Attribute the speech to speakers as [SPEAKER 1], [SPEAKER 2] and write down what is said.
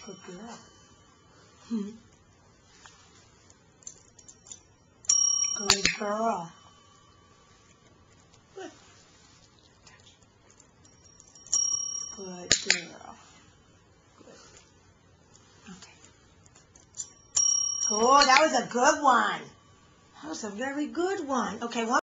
[SPEAKER 1] Good girl. Hmm. Good girl. Good. Good girl. Good. Okay. Oh, that was a good one. That was a very good one. Okay, one.